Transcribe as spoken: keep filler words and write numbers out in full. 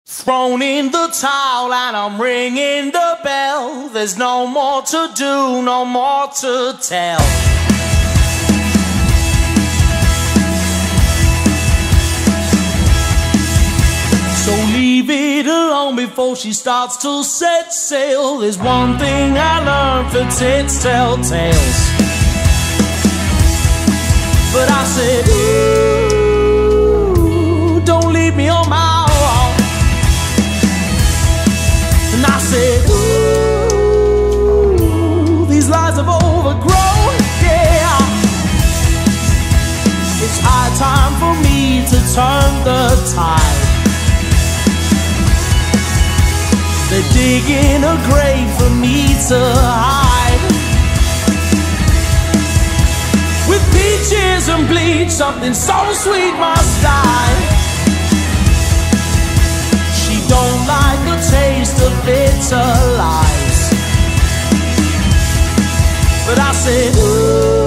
Thrown in the towel and I'm ringing the bell. There's no more to do, no more to tell. So leave it alone before she starts to set sail. There's one thing I learned, for tits tell tales. But I said, ooh, don't leave me on my own. And I said, ooh, these lies have overgrown, yeah. It's high time for me to turn the tide. They're digging a grave for me to hide. With peaches and bleach, something so sweet must die. She don't like the taste of bitter lies. But I said, ooh,